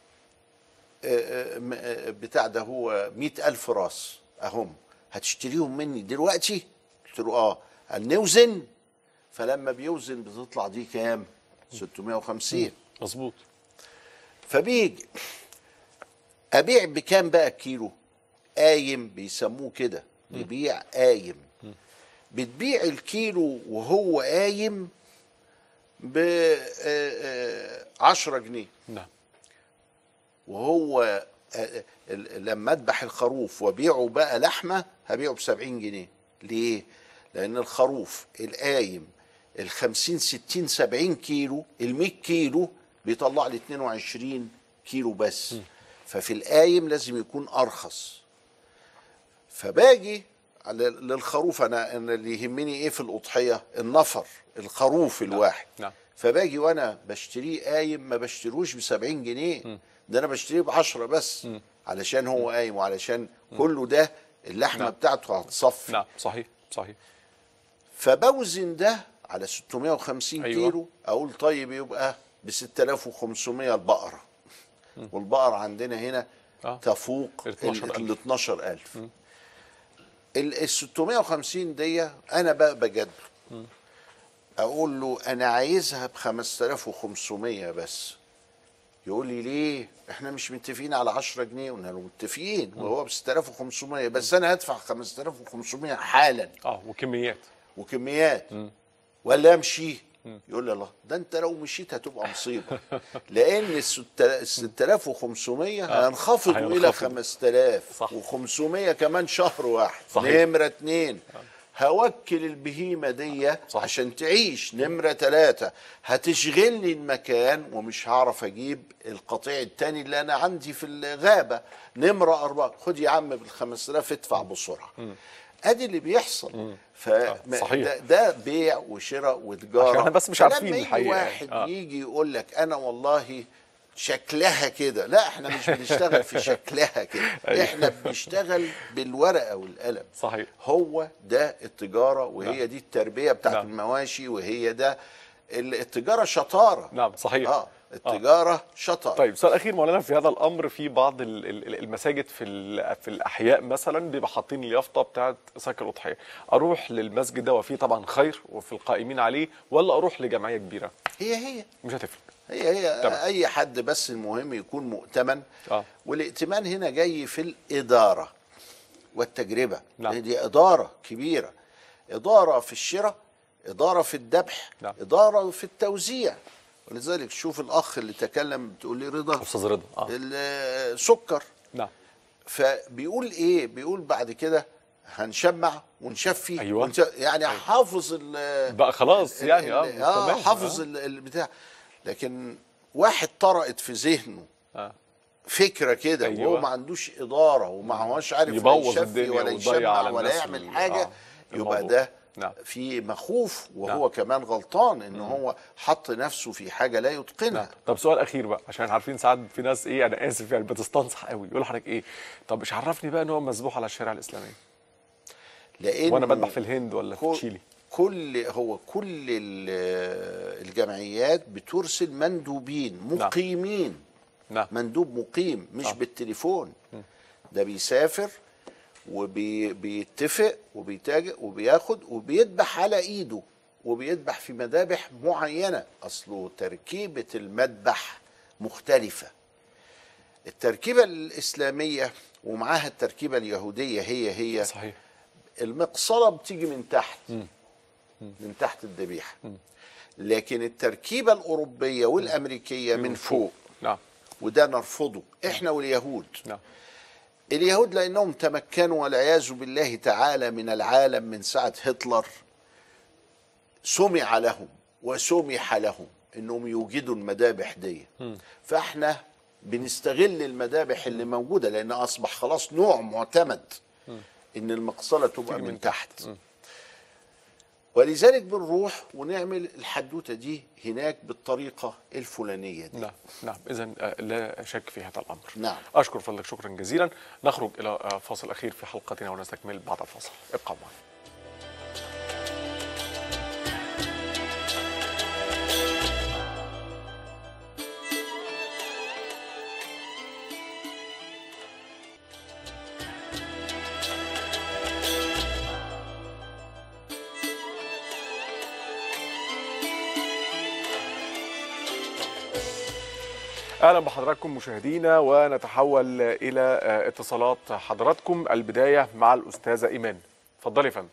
بتاع ده هو مئة ألف راس اهم، هتشتريهم مني دلوقتي؟ قلت له اه. قال نوزن، فلما بيوزن بتطلع دي كام؟ ستمائة وخمسين. مظبوط. فبيجي ابيع بكام بقى الكيلو؟ قايم بيسموه كده، يبيع قايم. بتبيع الكيلو وهو قايم ب عشرة جنيه. نعم. وهو لما اذبح الخروف وبيعه بقى لحمه هبيعه ب سبعين جنيه. ليه؟ لان الخروف القايم ال خمسين ستين سبعين كيلو، ال مئة كيلو بيطلع لي اتنين وعشرين كيلو بس. م. ففي القايم لازم يكون ارخص. فباجي للخروف، انا انا اللي يهمني ايه في الاضحيه؟ النفر، الخروف الواحد. نعم. نعم. فباجي وانا بشتريه قايم ما بشتروش ب سبعين جنيه، م. ده انا بشتريه ب عشرة بس. م. علشان هو قايم، وعلشان كله ده اللحمه نعم. بتاعته هتصفي. نعم صحيح صحيح. فبوزن ده على ستمائة وخمسين أيوة. كيلو، اقول طيب يبقى ب ستة آلاف وخمسمائة البقره، م. والبقره عندنا هنا آه. تفوق ال اثناشر ألف. ال ستمائة وخمسين دي انا بقى بجد م. اقول له انا عايزها ب خمسة آلاف وخمسمائة بس. يقول لي ليه؟ احنا مش متفقين على عشرة جنيه. قلنا له متفقين وهو ب ستة آلاف وخمسمائة، بس انا هدفع خمسة آلاف وخمسمائة حالا. اه وكميات وكميات م. ولا امشي؟ يقول لي الله، ده انت لو مشيت هتبقى مصيبه، لان ال ستة آلاف وخمسمائة آه. هينخفضوا الى خمسة آلاف وخمسمائة كمان شهر واحد. صحيح. نمره اتنين آه. هوكل البهيمه دي صح. عشان تعيش. نمره ثلاثه هتشغل لي المكان ومش هعرف اجيب القطيع الثاني اللي انا عندي في الغابه. نمره اربعه خد يا عم بال خمسة آلاف ادفع بسرعه. م. ادي اللي بيحصل. فده ده بيع وشراء وتجاره. عشان احنا بس مش عارفين الحقيقه. واحد آه. يجي يقول لك انا والله شكلها كده، لا احنا مش بنشتغل في شكلها كده. أيوة. احنا بنشتغل بالورقه والقلم. صحيح. هو ده التجاره، وهي نعم. دي التربيه بتاعت نعم. المواشي، وهي ده التجاره شطاره. نعم صحيح. اه التجاره آه. شطاره. طيب سؤال اخير مولانا في هذا الامر، في بعض المساجد في في الاحياء مثلا بيبقى حاطين اليافطه بتاعت سك الاضحيه، اروح للمسجد ده وفيه طبعا خير وفي القائمين عليه، ولا اروح لجمعيه كبيره؟ هي هي مش هتفرق. هي هي طبعا. اي حد بس المهم يكون مؤتمن. آه. والائتمان هنا جاي في الاداره والتجربه. نعم. دي اداره كبيره، اداره في الشراء، اداره في الذبح. نعم. اداره في التوزيع. ولذلك شوف الاخ اللي تكلم بتقول لي رضا، استاذ رضا اه السكر. نعم. فبيقول ايه؟ بيقول بعد كده هنشمع ونشفي. أيوة. ونش... يعني أيوة. حافظ بقى خلاص يعني اه اه حافظ آه. البتاع. لكن واحد طرقت في ذهنه آه. فكره كده. أيوة. وهو ما عندوش اداره وما هوش عارف يشفي ولا يشمع ولا يعمل حاجه. آه. يبقى ده نعم. في مخوف، وهو نعم. كمان غلطان ان هو حط نفسه في حاجه لا يتقنها. نعم. طب سؤال اخير بقى، عشان عارفين ساعات في ناس ايه، انا اسف يعني بتستنصح قوي، يقول لحضرتك ايه؟ طب مش عرفني بقى ان هو مذبوح على الشريعه الاسلاميه، لان وانا بذبح في الهند ولا في تشيلي؟ كل هو كل الجمعيات بترسل مندوبين مقيمين. نعم. مندوب مقيم مش نعم. بالتليفون. م. ده بيسافر وبيتفق وبيتاجر وبياخد وبيذبح على ايده، وبيذبح في مذابح معينه. اصله تركيبه المذبح مختلفه. التركيبه الاسلاميه ومعاها التركيبه اليهوديه هي هي. صحيح. المقصله بتيجي من تحت. م. من تحت الذبيحه. لكن التركيبه الاوروبيه والامريكيه من فوق. نعم. وده نرفضه احنا واليهود. نعم. اليهود لأنهم تمكنوا والعياذ بالله تعالى من العالم من ساعة هتلر، سمع لهم وسمح لهم انهم يوجدوا المذابح دي. م. فاحنا بنستغل المذابح اللي موجودة، لأن أصبح خلاص نوع معتمد م. ان المقصلة تبقى من, من تحت. م. ولذلك بنروح ونعمل الحدوته دي هناك بالطريقه الفلانيه دي. نعم نعم. اذا لا شك في هذا الامر. نعم. اشكر فضلك شكرا جزيلا. نخرج الى فاصل اخير في حلقتنا ونستكمل بعد الفاصل. ابقوا معنا. اهلا بحضراتكم مشاهدينا، ونتحول الى اتصالات حضراتكم. البدايه مع الاستاذه ايمان. اتفضلي يا فندم.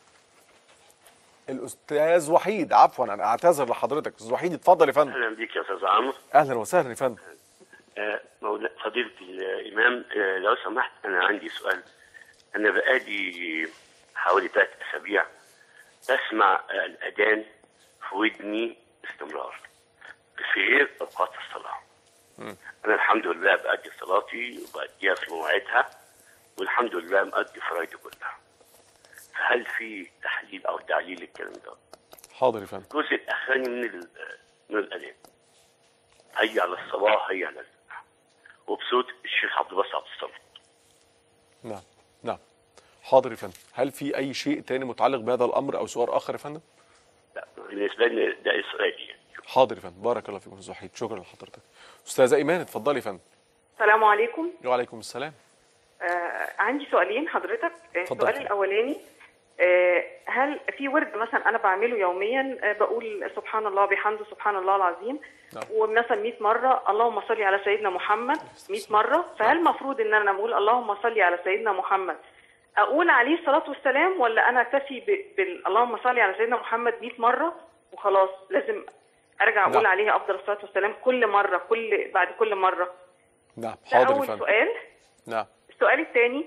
الاستاذ وحيد، عفوا انا اعتذر لحضرتك. استاذ وحيد اتفضل يا فندم. اهلا بيك يا استاذ عمرو. اهلا وسهلا يا فندم. آه فضيله الامام، آه لو سمحت انا عندي سؤال. انا بقالي حوالي ثلاث اسابيع بسمع الاذان في ودني باستمرار في غير اوقات الصلاه. أنا الحمد لله بأدي صلاتي وبأديها في مواعيدها، والحمد لله مأدي فرايدي كلها. فهل في تحليل أو تعليل الكلام ده؟ حاضر يا فندم. الجزء الأخراني من من الأذان، هيا على الصلاة هيا على الفلاح، وبصوت الشيخ عبد الباسط عبد الصمد. نعم نعم حاضر يا فندم. هل في اي شيء تاني متعلق بهذا الامر او سؤال اخر يا فندم؟ لا بالنسبه لي ده سؤالي يعني. حاضر يا فندم. بارك الله فيكم استاذ وحيد. شكرا لحضرتك. استاذه ايمان اتفضلي يا فندم. السلام عليكم. وعليكم السلام. آه عندي سؤالين حضرتك. اتفضل. السؤال الاولاني، آه هل في ورد مثلا انا بعمله يوميا، آه بقول سبحان الله بحمده سبحان الله العظيم، نعم. ومثلا مئة مره اللهم صل على سيدنا محمد مئة مره، فهل المفروض ان انا بقول اللهم صل على سيدنا محمد اقول عليه الصلاه والسلام، ولا انا اكتفي بال اللهم صل على سيدنا محمد مئة مره وخلاص لازم ارجع اقول نعم. عليه افضل الصلاه والسلام كل مره كل بعد كل مره؟ نعم ده حاضر يا اول فندم. سؤال. نعم. السؤال الثاني،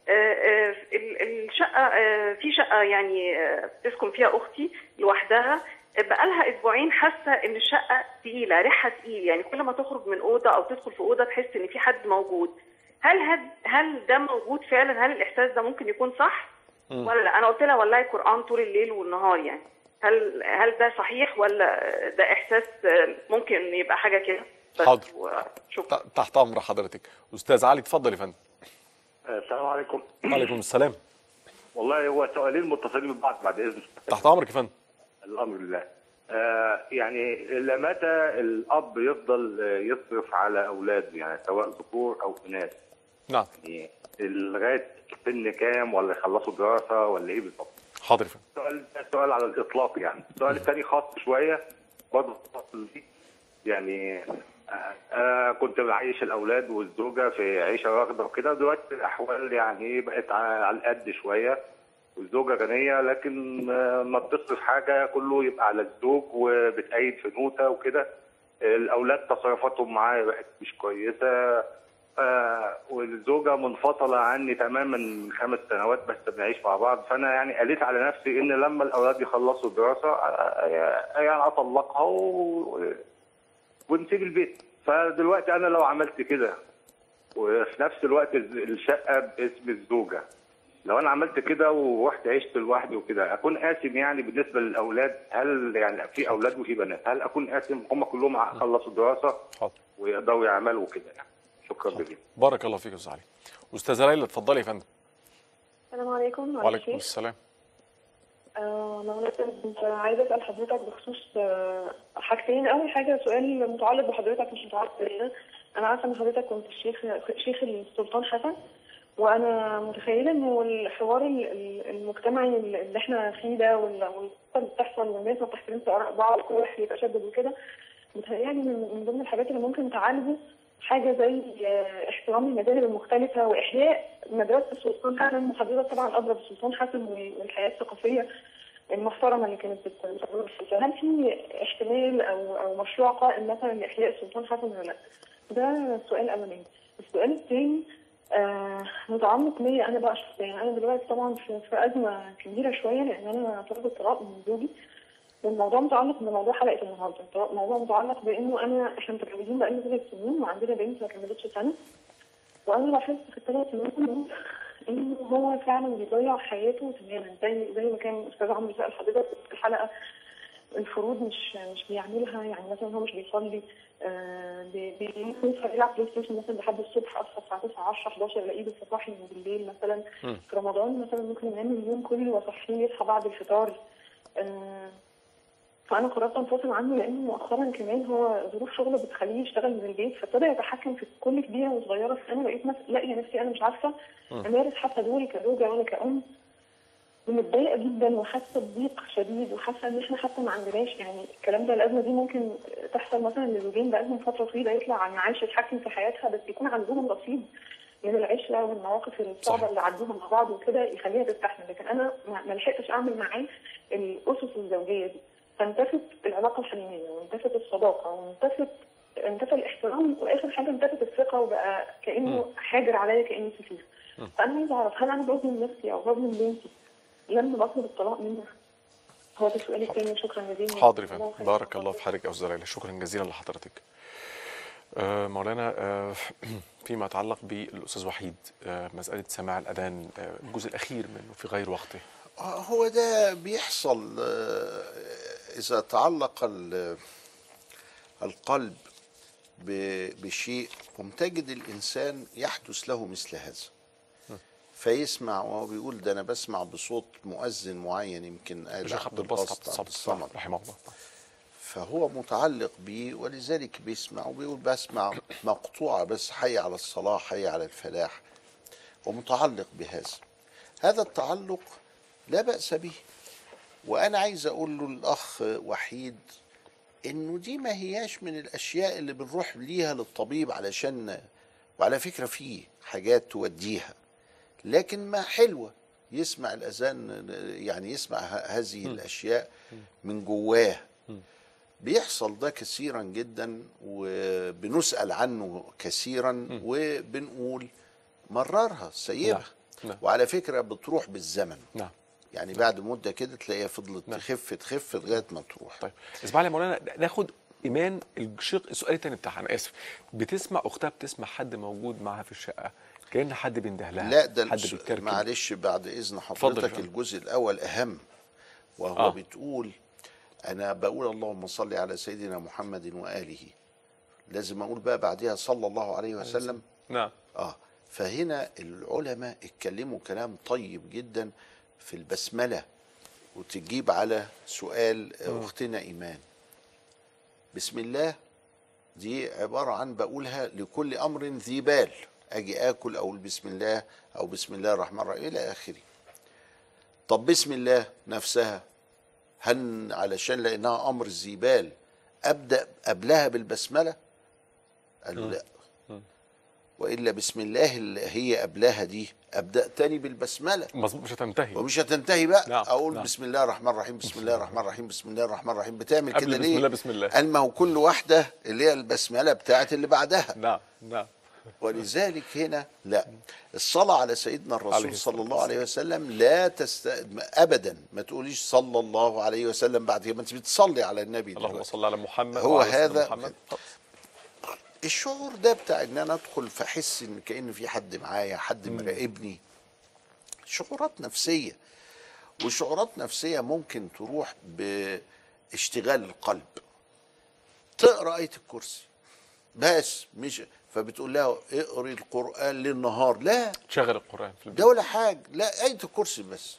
الشقه، آه، في شقه يعني آه، بتسكن فيها اختي لوحدها، بقالها اسبوعين حاسه ان الشقه تقيله، ريحها تقيل، يعني كل ما تخرج من اوضه او تدخل في اوضه تحس ان في حد موجود. هل هل هل ده موجود فعلا؟ هل الاحساس ده ممكن يكون صح م. ولا لا؟ انا قلت لها والله قران طول الليل والنهار، يعني هل هل ده صحيح ولا ده احساس آه، ممكن يبقى حاجه كده؟ بس. حاضر. شكرا. ت- تحت امر حضرتك. استاذ علي اتفضل يا فندم. السلام عليكم. وعليكم السلام. والله هو سؤالين متصلين ببعض بعد اذنك. تحت امرك يا فندم. الامر لله. آه يعني الى متى الاب يفضل يصرف على اولاده، يعني سواء ذكور او اناث؟ نعم. يعني لغايه سن كام، ولا يخلصوا دراسه، ولا ايه بالظبط؟ حاضر يا فندم. السؤال السؤال على الاطلاق يعني. السؤال الثاني خاص شويه برضه يعني انا كنت بعيش الاولاد والزوجه في عيشه راغده وكده، دلوقتي الاحوال يعني بقت على القد شويه، والزوجه غنيه لكن ما بتصرف حاجه، كله يبقى على الزوج وبتأيد في نوته وكده. الاولاد تصرفاتهم معايا بقت مش كويسه، والزوجه منفصله عني تماما من خمس سنوات بس بنعيش مع بعض. فانا يعني قلت على نفسي ان لما الاولاد يخلصوا الدراسه يعني اطلقها و... ونسيب البيت. فدلوقتي انا لو عملت كده وفي نفس الوقت الشقه باسم الزوجه، لو انا عملت كده ورحت عشت لوحدي وكده، اكون قاسم يعني بالنسبه للاولاد؟ هل يعني في اولاد وفي بنات، هل اكون قاسم هم كلهم خلصوا الدراسه حاضر. ويقدروا يعملوا كده يعني؟ شكرا جزيلا. بارك الله فيك يا استاذ علي. استاذه ليلى اتفضلي يا فندم. السلام عليكم. وعليكم السلام. آه انا كنت عايزه اسال حضرتك بخصوص آه حاجتين. اول حاجه سؤال متعلق بحضرتك مش متعلق بينا. انا عارفه ان حضرتك كنت الشيخ شيخ السلطان حسن، وانا متخيله انه الحوار المجتمعي اللي احنا فيه ده والقصه اللي بتحصل والناس ما بتحترمش اراء بعض وكل واحد يتشدد وكده، متهيألي من ضمن الحاجات اللي ممكن تعالجه حاجه زي احترام المذاهب المختلفه واحياء مدرسه السلطان حسن، وحضرتك طبعا ادرى بالسلطان حسن والحياه الثقافيه المحترمه اللي كانت بتدور فيها. هل في احتمال او او مشروع قائم مثلا لاحياء السلطان حسن ولا لا؟ ده السؤال الاولاني. السؤال الثاني آه متعمق ليا انا بقى شخصيا. انا دلوقتي طبعا في, في ازمه كبيره شويه لان انا طلبت الطلاق من زوجي، والموضوع متعلق بموضوع حلقه النهارده. الموضوع متعلق بانه انا احنا متجوزين بقالنا ثلاث سنين وعندنا بنت ما كملتش سنه، وانا لاحظت في الثلاث سنين انه هو فعلا بيضيع حياته تماما، زي زي ما كان استاذ عمرو سال حضرتك في الحلقه. الفروض مش مش بيعملها، يعني مثلا هو مش بيصلي، آه بيدخل يلعب بلاي ستيشن مثلا لحد الصبح، اصحى الساعه تسعة عشرة حداشر الاقيه لسه صاحي من بالليل مثلا. م. في رمضان مثلا ممكن ينام اليوم كله واصحيه يصحى بعد الفطار. آه فانا قررت انفصل عنه لانه مؤخرا كمان هو ظروف شغله بتخليه يشتغل من البيت، فابتدى يتحكم في كل كبيره وصغيره. فانا بقيت لاقيه نفسي انا مش عارفه امارس حتى دوري كزوجه وانا كأم، ومتضايقه جدا وحاسه بضيق شديد، وحاسه ان احنا حتى ما عندناش يعني الكلام ده. الازمه دي ممكن تحصل مثلا لزوجين بقالهم فتره طويله يطلع عن عايش يتحكم في حياتها، بس يكون عندهم نصيب من العشره والمواقف الصعبه اللي عدوها مع بعض وكده يخليها تستحمل. لكن انا ما لحقتش اعمل معاه الاسس الزوجيه دي، فانتفت العلاقه الحميميه وانتفت الصداقه وانتفت انتفى الاحترام، واخر حاجه انتفت الثقه، وبقى كانه حاجر عليا كاني سفير. فانا عايزه اعرف هل انا بظلم نفسي او بظلم بنتي لما بطلب الطلاق منها؟ هو ده السؤال الثاني. شكرا جزيلا. حاضر يا فندم. بارك الله في حضرتك يا استاذه ليلى. شكرا جزيلا لحضرتك. آه مولانا، آه فيما يتعلق بالاستاذ وحيد، آه مساله سماع الاذان، آه الجزء الاخير منه في غير وقته، هو ده بيحصل إذا تعلق القلب بشيء قم تجد الإنسان يحدث له مثل هذا، فيسمع وهو بيقول ده أنا بسمع بصوت مؤذن معين، يمكن الشيخ عبد الباسط عبد الصمد رحمه الله، فهو متعلق بيه ولذلك بيسمع وبيقول بسمع مقطوعة بس حي على الصلاة حي على الفلاح، ومتعلق بهذا. هذا التعلق لا بأس به. وأنا عايز أقول له الأخ وحيد إنه دي ما هياش من الأشياء اللي بنروح ليها للطبيب علشان، وعلى فكرة فيه حاجات توديها، لكن ما حلوة يسمع الأذان، يعني يسمع هذه الأشياء من جواه. بيحصل ده كثيرا جدا وبنسأل عنه كثيرا وبنقول مررها سيبها. نعم. وعلى فكرة بتروح بالزمن. نعم. يعني بعد مدة كده تلاقيها فضلت نعم. تخف تخف لغاية ما تروح. طيب اسمع لي يا مولانا، ناخد ايمان الشق السؤال الثاني بتاعها. انا اسف، بتسمع اختها بتسمع حد موجود معاها في الشقه كأن حد بينده لها؟ لا ده حد بيتكركب؟ معلش بعد اذن حضرتك الجزء الاول اهم، وهو آه. بتقول انا بقول اللهم صل على سيدنا محمد واله، لازم اقول بقى بعدها صلى الله عليه وسلم. نعم. اه فهنا العلماء اتكلموا كلام طيب جدا في البسمله، وتجيب على سؤال م. اختنا ايمان. بسم الله دي عباره عن بقولها لكل امر ذي بال، اجي اكل اقول بسم الله او بسم الله الرحمن الرحيم الى اخره. طب بسم الله نفسها هل علشان لانها امر ذي بال ابدا قبلها بالبسمله؟ قالوا لا، والا بسم الله اللي هي قبلها دي ابدا تاني بالبسمله، مش هتنتهي ومش هتنتهي بقى. نعم. اقول نعم. بسم الله الرحمن الرحيم بسم الله الرحمن الرحيم بسم الله الرحمن الرحيم. بتعمل كده ليه؟ بسم الله بسم الله. قال ما هو كل واحده اللي هي البسمله بتاعت اللي بعدها. نعم نعم. ولذلك هنا لا، الصلاة على سيدنا الرسول صلى الله عليه وسلم لا تست... ابدا ما تقوليش صلى الله عليه وسلم بعد ما انت بتصلي على النبي. اللهم صل على محمد. هو هذا محمد. الشعور ده بتاع ان انا ادخل فاحس ان كأن في حد معايا، حد مراقبني، شعورات نفسية. وشعورات نفسية ممكن تروح باشتغال القلب. تقرأ آية الكرسي بس، مش فبتقول لها اقري القرآن للنهار، لا تشغل القرآن في البيت ده ولا حاجة، لا آية الكرسي بس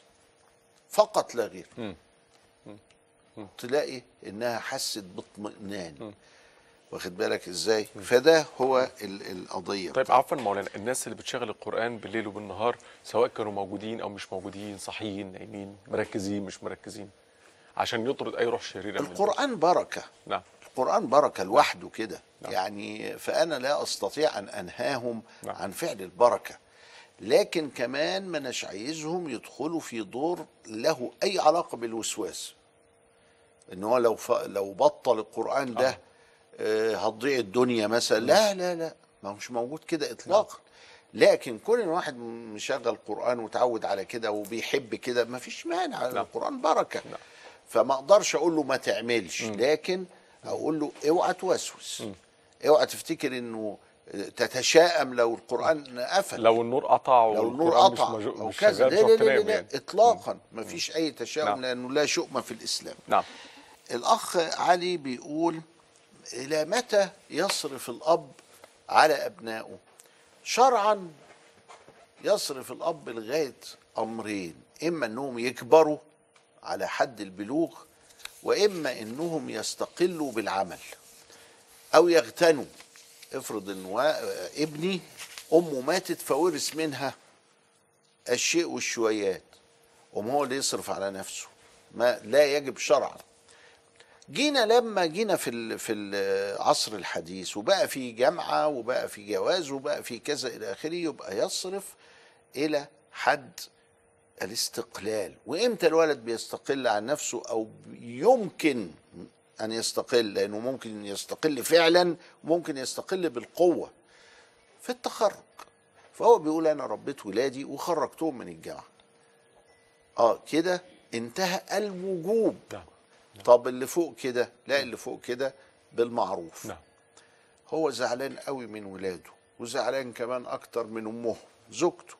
فقط لا غير. م. م. م. تلاقي انها حست باطمئنان. واخد بالك ازاي؟ م. فده هو القضية. طيب عفوا مولانا، الناس اللي بتشغل القرآن بالليل وبالنهار سواء كانوا موجودين او مش موجودين، صحيين نايمين مركزين مش مركزين، عشان يطرد اي روح شريرة. القرآن بركة. نعم. القرآن بركة لوحده كده. نعم. يعني فأنا لا أستطيع أن أنهاهم نعم. عن فعل البركة، لكن كمان ما نش عايزهم يدخلوا في دور له أي علاقة بالوسواس، إن هو لو ف... لو بطل القرآن ده آه. هتضيع الدنيا مثلا. لا لا لا، ما مش موجود كده إطلاقا. نعم. لكن كل واحد مشغل قرآن وتعود على كده وبيحب كده ما فيش مانع. نعم. القرآن بركة. نعم. فما أقدرش أقول له ما تعملش، م. لكن أقول له اوعى توسوس، اوعى تفتكر انه تتشائم لو القرآن قفل، لو النور قطع لو النور قطع او كذا. لا لا لا, لا يعني. اطلاقا ما فيش اي تشاؤم. نعم. لانه لا شؤم في الاسلام. نعم. الاخ علي بيقول الى متى يصرف الاب على ابنائه؟ شرعا يصرف الاب لغايه امرين، اما انهم يكبروا على حد البلوغ، واما انهم يستقلوا بالعمل او يغتنوا. افرض ان ابني امه ماتت فورث منها الشيء والشويات، قوم هو اللي يصرف على نفسه، ما لا يجب شرعا. جينا لما جينا في في العصر الحديث وبقى في جامعه وبقى في جواز وبقى في كذا الى اخره، يبقى يصرف الى حد الاستقلال. وامتى الولد بيستقل عن نفسه او يمكن ان يستقل؟ لانه ممكن يستقل فعلا وممكن يستقل بالقوه في التخرج. فهو بيقول انا ربيت ولادي وخرجتهم من الجامعه، اه كده انتهى الوجوب. نعم. طب اللي فوق كده؟ لا، اللي فوق كده بالمعروف. نعم. هو زعلان قوي من ولاده وزعلان كمان اكتر من امه زوجته،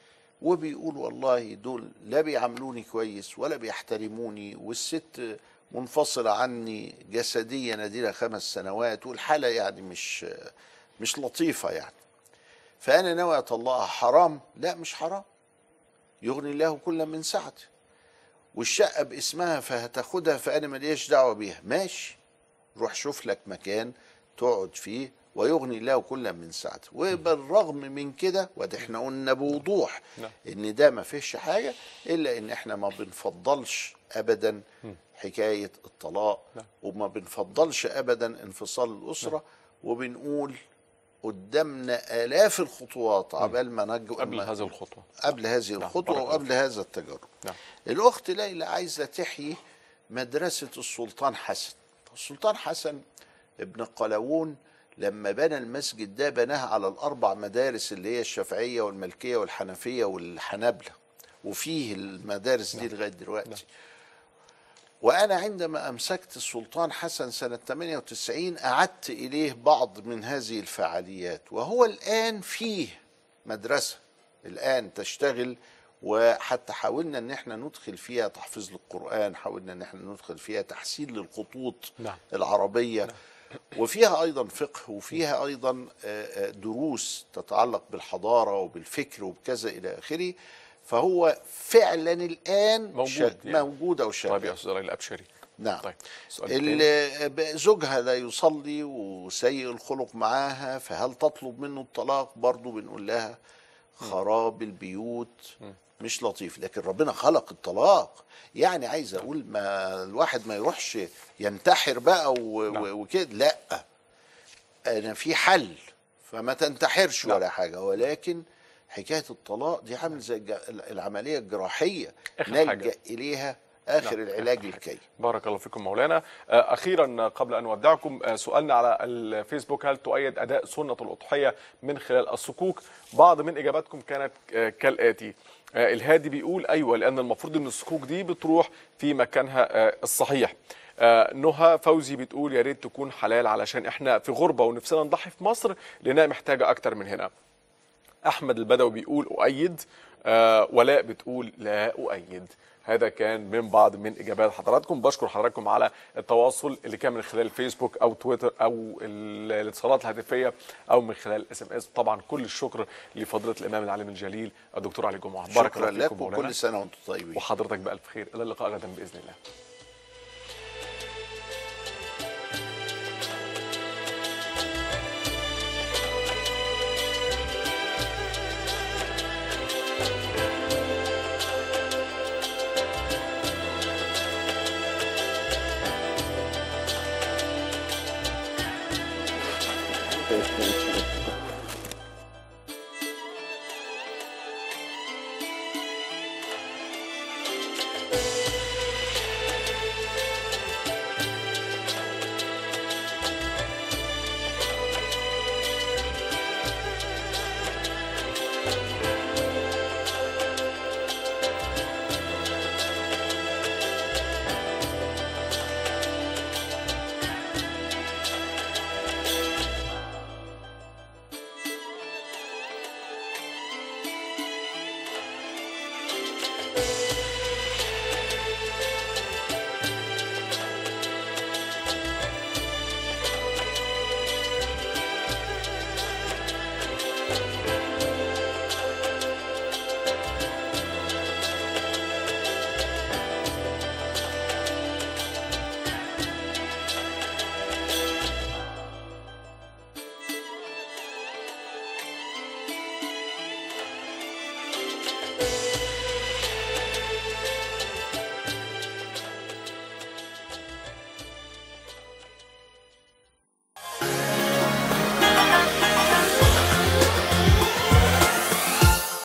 وبيقول والله دول لا بيعاملوني كويس ولا بيحترموني، والست منفصلة عني جسديا اديلها خمس سنوات والحالة يعني مش مش لطيفة يعني، فأنا ناوي أطلقها. حرام؟ لا مش حرام، يغني الله كل من سعته، والشقة باسمها فهتاخدها فأنا ماليش دعوة بيها، ماشي، روح شوف لك مكان تقعد فيه ويغني الله كل من سعته. وبالرغم من كده، وده احنا قلنا بوضوح ان ده ما فيهش حاجة، الا ان احنا ما بنفضلش ابدا حكاية الطلاق، وما بنفضلش ابدا انفصال الاسرة، وبنقول قدامنا آلاف الخطوات عبال ما نجو قبل هذه الخطوة قبل هذه الخطوة وقبل هذا التجرب. نعم. الأخت ليلى عايزة تحيي مدرسة السلطان حسن. السلطان حسن ابن قلاوون لما بنى المسجد ده بناها على الأربع مدارس اللي هي الشافعية والمالكية والحنفية والحنابلة، وفيه المدارس دي لغاية دلوقتي. نعم. وأنا عندما أمسكت السلطان حسن سنة ثمانية وتسعين أعدت إليه بعض من هذه الفعاليات، وهو الآن فيه مدرسة الآن تشتغل، وحتى حاولنا ان احنا ندخل فيها تحفيظ للقرآن، حاولنا ان احنا ندخل فيها تحسين للخطوط نعم. العربية نعم. وفيها ايضا فقه، وفيها ايضا دروس تتعلق بالحضارة وبالفكر وبكذا الى اخره. فهو فعلا الان موجود يعني. موجود او شغال. طيب يا استاذ ليلى ابشري. نعم. طيب. زوجها لا يصلي وسيء الخلق معاها، فهل تطلب منه الطلاق؟ برضو بنقول لها خراب البيوت مش لطيف، لكن ربنا خلق الطلاق. يعني عايز اقول ما الواحد ما يروحش ينتحر بقى وكده، لا، انا في حل، فما تنتحرش ولا حاجه، ولكن حكايه الطلاق دي عامل زي العمليه الجراحيه نلجأ اليها آخر نعم. العلاج الكي. بارك الله فيكم مولانا. أخيرا قبل أن نودعكم، سؤالنا على الفيسبوك: هل تؤيد أداء سنة الأضحية من خلال الصكوك؟ بعض من إجاباتكم كانت كالآتي: الهادي بيقول أيوة، لأن المفروض أن الصكوك دي بتروح في مكانها الصحيح. نهى فوزي بتقول يا ريت تكون حلال علشان إحنا في غربة ونفسنا نضحي في مصر لأنها محتاجة أكتر من هنا. أحمد البدوي بيقول أؤيد. ولاء بتقول لا أؤيد. هذا كان من بعض من اجابات حضراتكم. بشكر حضراتكم على التواصل اللي كان من خلال فيسبوك او تويتر او الاتصالات الهاتفيه او من خلال اس ام اس. طبعا كل الشكر لفضيله الامام العالم الجليل الدكتور علي جمعه. بارك الله فيكم مولانا، كل سنه وانتم طيبين، وحضرتك بالف خير. الى اللقاء غدا باذن الله. Thank you.